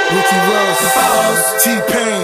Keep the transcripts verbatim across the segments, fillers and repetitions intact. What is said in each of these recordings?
Ricky Ross, T-Pain.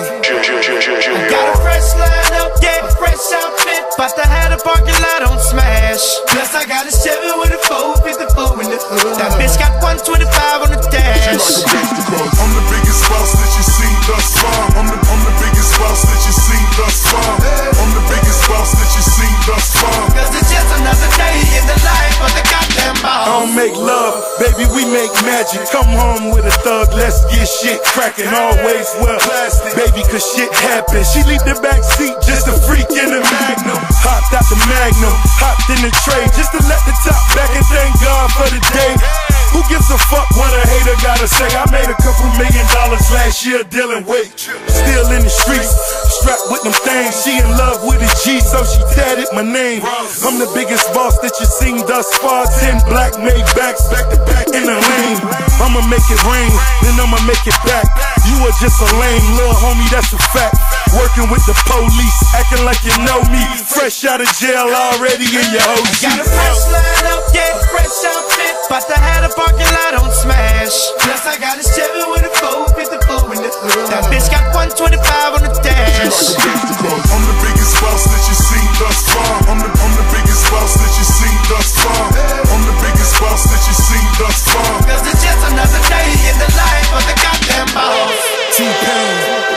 I got a fresh line up, yeah, fresh outfit. Bout to have the parking lot on smash. Plus I got a Chevy with a four fifty-four in the hood. That bitch got one twenty-five on the dash. I'm the biggest boss that you seen thus far. I'm the, I'm the biggest boss that you seen thus far. I'm the biggest boss that you seen thus far. Cause it's just another day in the life of the goddamn boss. I don't make love, baby, we make magic. Come home with a thug, let's get shit cracking. Always wear plastic, baby, cause shit happens. She leave the back seat, just a freak in the Magnum. Hopped out the Magnum, hopped in the tray, just to let the top back and thank God for the day. Who gives a fuck what a hater gotta say? I made a couple million dollars last year dealing weight. Still in the streets, strapped with them things. She in love with a G, so she tatted my name. I'm the biggest boss that you seen thus far. Ten black made backs, back to back in the lane. I'ma make it rain, then I'ma make it back. You are just a lame little homie, that's a fact. Working with the police, acting like you know me. Fresh out of jail, already in your O G. Got a fresh line up, yeah, fresh outfit. Bout to have the parking lot on smash. Plus I got a Chevy with a four fifty-four in the hood. That bitch got one twenty-five on the dash. I'm the biggest boss that you seen thus far. I'm the, I'm the biggest boss that you seen thus far. I'm the biggest boss that you seen thus far. Cause it's just another day in the life of the goddamn boss. T-Pain.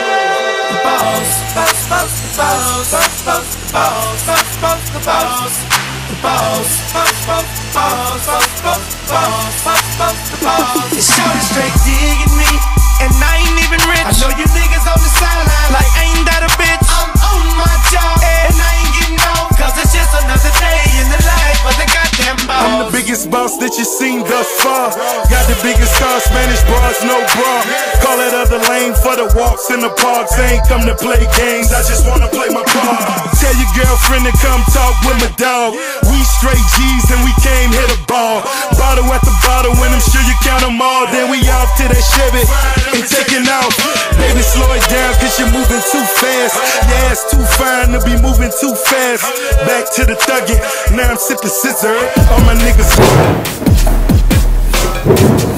The boss, boss, boss, the boss, boss, boss, the boss, boss, boss, the boss. The boss, boss, boss, boss, boss, boss, boss, boss, boss, the boss. It's shouting straight digging me, and I ain't even rich. I know you niggas on the sideline like ain't that a bitch. I'm on my job, and I ain't getting old. Cause it's just another day in the life of the goddamn boss. I'm the biggest boss that you seen thus far. Got the biggest car, Spanish bras, no bra. Call that other lane for the walks in the parks. I ain't come to play games, I just wanna play my part. Tell your girlfriend to come talk with my dog. We straight G's and we came here to ball. Bottle at the bottle, when I'm sure you count them all. Then we off to that Chevy and taking off. Baby, slow it down cause you're moving too fast. Yeah, it's too fine to be moving too fast. Back to the thuggin', now I'm sipping scissor. All my niggas